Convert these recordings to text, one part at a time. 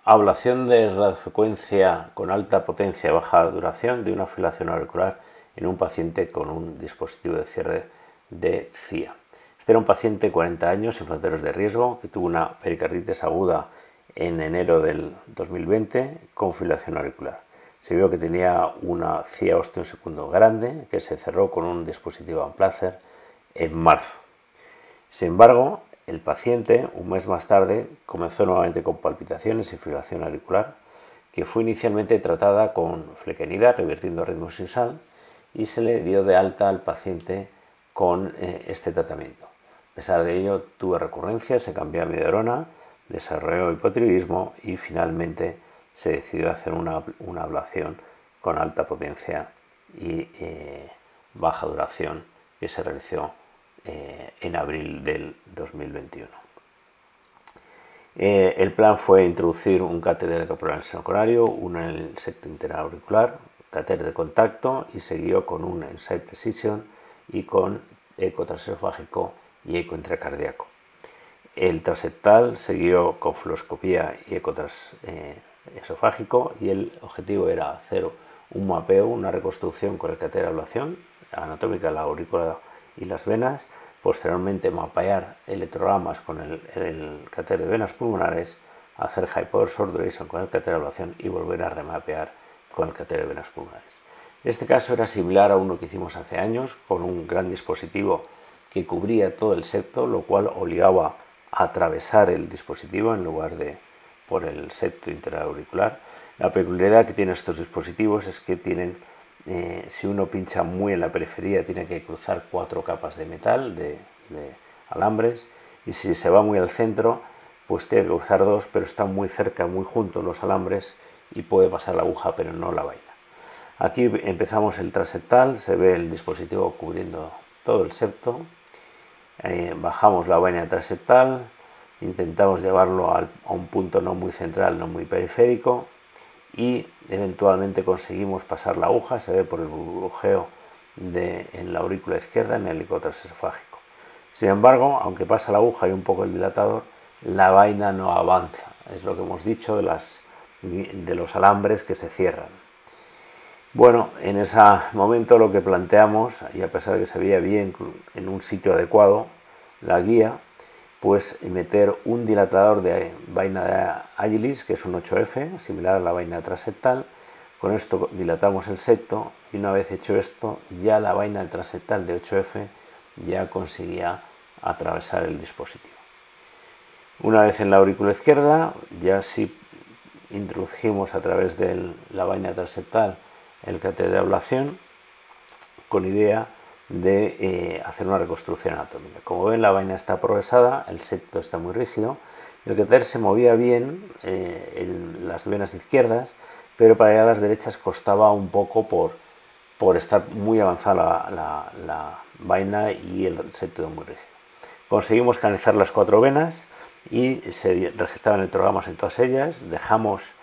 Ablación de radiofrecuencia con alta potencia y baja duración de una fibrilación auricular en un paciente con un dispositivo de cierre de CIA. Este era un paciente de 40 años sin factores de riesgo que tuvo una pericarditis aguda en enero del 2020 con fibrilación auricular. Se vio que tenía una CIA ostium secundum grande que se cerró con un dispositivo Amplacer en marzo. Sin embargo, el paciente, un mes más tarde, comenzó nuevamente con palpitaciones y fibrilación auricular, que fue inicialmente tratada con flecainida, revirtiendo ritmo sinusal, y se le dio de alta al paciente con este tratamiento. A pesar de ello, tuvo recurrencias, se cambió a amiodarona, desarrolló hipotiroidismo y finalmente se decidió hacer una ablación con alta potencia y baja duración que se realizó en abril del 2021. El plan fue introducir un catéter capilar en el seno coronario, uno en el septo interauricular, catéter de contacto, y seguido con un Insight Precision y con eco transesofágico y eco intracardíaco. El transeptal siguió con fluoroscopía y eco transesofágico, y el objetivo era hacer un mapeo, una reconstrucción con el catéter de ablación anatómica de la aurícula y las venas, posteriormente mapear electrogramas con el catéter de venas pulmonares, hacer high power short duration con el catéter de ablación y volver a remapear con el catéter de venas pulmonares. Este caso era similar a uno que hicimos hace años, con un gran dispositivo que cubría todo el septo, lo cual obligaba a atravesar el dispositivo en lugar de por el septo interauricular. La peculiaridad que tienen estos dispositivos es que tienen, si uno pincha muy en la periferia, tiene que cruzar 4 capas de metal, de alambres, y si se va muy al centro, pues tiene que cruzar 2, pero están muy cerca, muy juntos los alambres, y puede pasar la aguja, pero no la vaina. Aquí empezamos el transeptal, se ve el dispositivo cubriendo todo el septo, bajamos la vaina transeptal, intentamos llevarlo a un punto no muy central, no muy periférico, y eventualmente conseguimos pasar la aguja, se ve por el burbujeo en la aurícula izquierda, en el eco transesofágico. Sin embargo, aunque pasa la aguja y un poco el dilatador, la vaina no avanza, es lo que hemos dicho de los alambres que se cierran. Bueno, en ese momento lo que planteamos, y a pesar de que se veía bien en un sitio adecuado la guía, pues meter un dilatador de vaina de Agilis, que es un 8F, similar a la vaina transeptal. Con esto dilatamos el septo, y una vez hecho esto, ya la vaina transeptal de 8F ya conseguía atravesar el dispositivo. Una vez en la aurícula izquierda, ya sí introdujimos a través de la vaina transeptal el catéter de ablación, con idea de hacer una reconstrucción anatómica. Como ven, la vaina está progresada, el septo está muy rígido, el catéter se movía bien en las venas izquierdas, pero para ir a las derechas costaba un poco por estar muy avanzada la vaina y el septo muy rígido. Conseguimos canalizar las 4 venas y se registraban electrogramas en todas ellas. Dejamos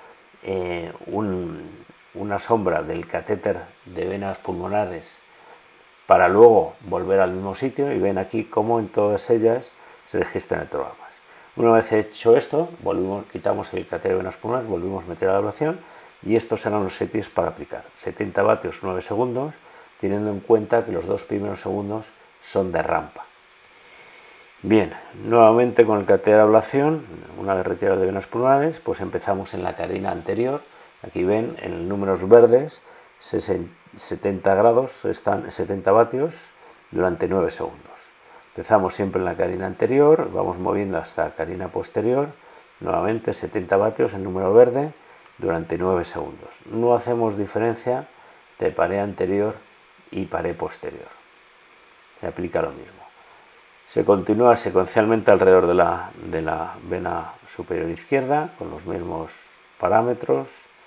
una sombra del catéter de venas pulmonares para luego volver al mismo sitio, y ven aquí cómo en todas ellas se registran electrogramas. Una vez hecho esto, quitamos el catéter de venas pulmonares, volvimos a meter a la ablación, y estos serán los settings para aplicar. 70 vatios 9 segundos, teniendo en cuenta que los 2 primeros segundos son de rampa. Bien, nuevamente con el catéter de ablación, una vez retirado de venas pulmonares, pues empezamos en la carina anterior. Aquí ven en números verdes 70 grados, están 70 vatios durante 9 segundos. Empezamos siempre en la carina anterior, vamos moviendo hasta la carina posterior, nuevamente 70 vatios en número verde durante 9 segundos. No hacemos diferencia de pared anterior y pared posterior, se aplica lo mismo. Se continúa secuencialmente alrededor de la vena superior izquierda con los mismos parámetros,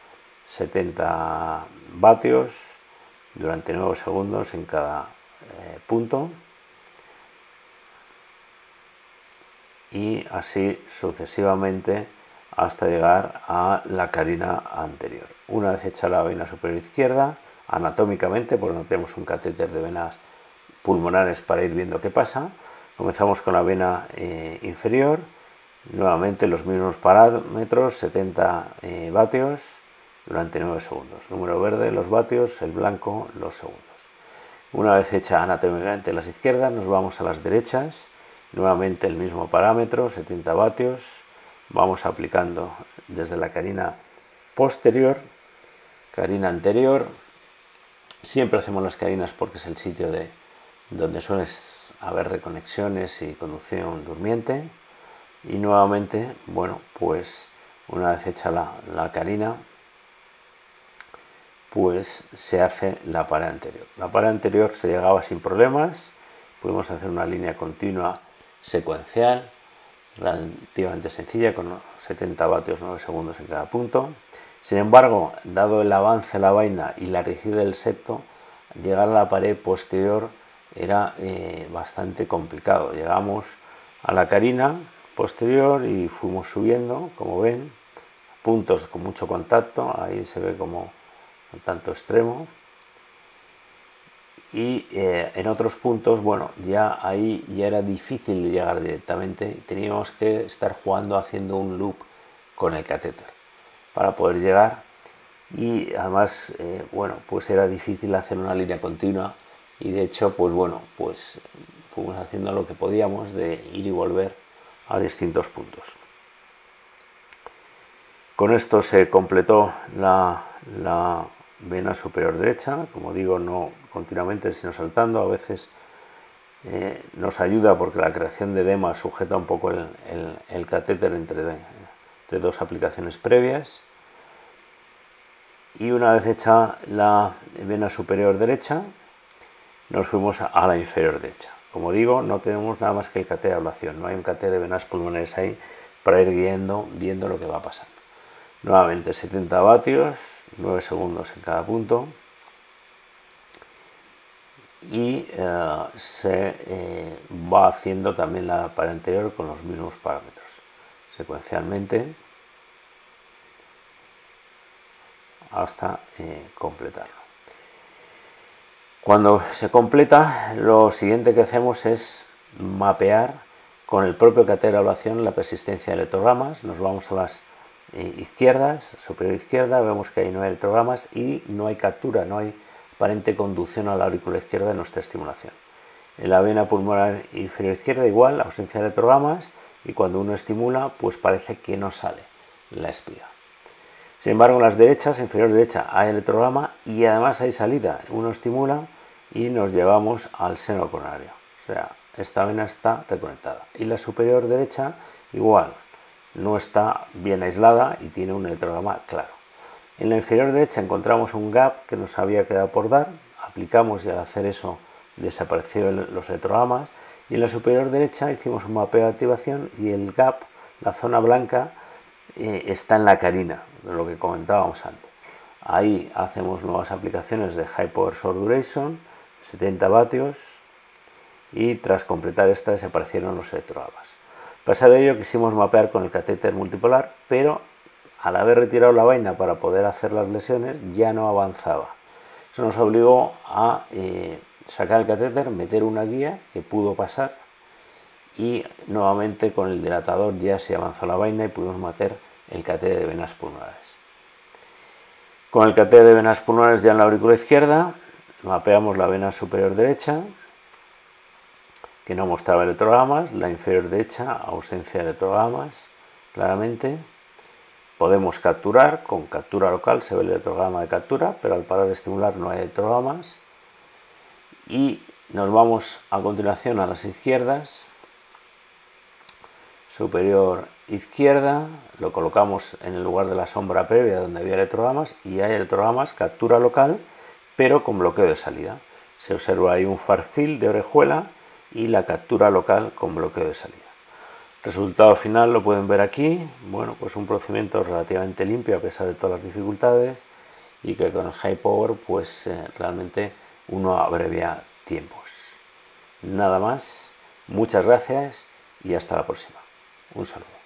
70 vatios durante 9 segundos en cada punto, y así sucesivamente hasta llegar a la carina anterior. Una vez hecha la vena superior izquierda, anatómicamente, porque no tenemos un catéter de venas pulmonares para ir viendo qué pasa, comenzamos con la vena inferior, Nuevamente los mismos parámetros, 70 vatios durante 9 segundos. Número verde los vatios, el blanco los segundos. Una vez hecha anatómicamente las izquierdas, nos vamos a las derechas. Nuevamente el mismo parámetro, 70 vatios. Vamos aplicando desde la carina posterior, carina anterior. Siempre hacemos las carinas porque es el sitio donde suele haber reconexiones y conducción durmiente. Y nuevamente, bueno, pues una vez hecha la carina, pues se hace la pared anterior. La pared anterior se llegaba sin problemas, pudimos hacer una línea continua secuencial, relativamente sencilla, con 70 vatios 9 segundos en cada punto. Sin embargo, dado el avance de la vaina y la rigidez del septo, llegar a la pared posterior era bastante complicado. Llegamos a la carina posterior y fuimos subiendo, como ven, puntos con mucho contacto, ahí se ve como tanto extremo, y en otros puntos, bueno, ya ahí ya era difícil llegar directamente, teníamos que estar jugando haciendo un loop con el catéter para poder llegar, y además, bueno, pues era difícil hacer una línea continua, y de hecho, pues bueno, pues fuimos haciendo lo que podíamos de ir y volver a distintos puntos. Con esto se completó la vena superior derecha, como digo, no continuamente sino saltando, a veces nos ayuda porque la creación de edema sujeta un poco el catéter entre dos aplicaciones previas. Y una vez hecha la vena superior derecha, nos fuimos a la inferior derecha. Como digo, no tenemos nada más que el catéter de ablación, no hay un catéter de venas pulmonares ahí para ir viendo lo que va pasando. Nuevamente 70 vatios, 9 segundos en cada punto, y se va haciendo también la pared anterior con los mismos parámetros, secuencialmente, hasta completarlo. Cuando se completa, lo siguiente que hacemos es mapear con el propio catéter de ablación la persistencia de electrogramas. Nos vamos a las izquierdas, superior izquierda, vemos que ahí no hay electrogramas y no hay captura, no hay aparente conducción a la aurícula izquierda de nuestra estimulación. En la vena pulmonar inferior izquierda igual, ausencia de electrogramas, y cuando uno estimula, pues parece que no sale la espiga. Sin embargo, en las derechas, inferior derecha, hay electrograma y además hay salida. Uno estimula y nos llevamos al seno coronario. O sea, esta vena está reconectada. Y la superior derecha, igual, no está bien aislada y tiene un electrograma claro. En la inferior derecha encontramos un gap que nos había quedado por dar. Aplicamos y al hacer eso desaparecieron los electrogramas. Y en la superior derecha hicimos un mapeo de activación y el gap, la zona blanca, está en la carina, de lo que comentábamos antes. Ahí hacemos nuevas aplicaciones de High Power Short Duration, 70 vatios, y tras completar esta desaparecieron los electrogramas. A pesar de ello quisimos mapear con el catéter multipolar, pero al haber retirado la vaina para poder hacer las lesiones ya no avanzaba. Eso nos obligó a sacar el catéter, meter una guía que pudo pasar, y nuevamente con el dilatador ya se avanzó la vaina y pudimos meter el catéter de venas pulmonares. Con el catéter de venas pulmonares ya en la aurícula izquierda, mapeamos la vena superior derecha, que no mostraba electrogramas, la inferior derecha, ausencia de electrogramas, claramente. Podemos capturar, con captura local se ve el electrograma de captura, pero al parar de estimular no hay electrogramas. Y nos vamos a continuación a las izquierdas, superior izquierda, lo colocamos en el lugar de la sombra previa donde había electrogramas y hay electrogramas, captura local, pero con bloqueo de salida. Se observa ahí un far field de orejuela y la captura local con bloqueo de salida. Resultado final lo pueden ver aquí, bueno, pues un procedimiento relativamente limpio a pesar de todas las dificultades y que con el High Power pues realmente uno abrevia tiempos. Nada más, muchas gracias y hasta la próxima. Un saludo.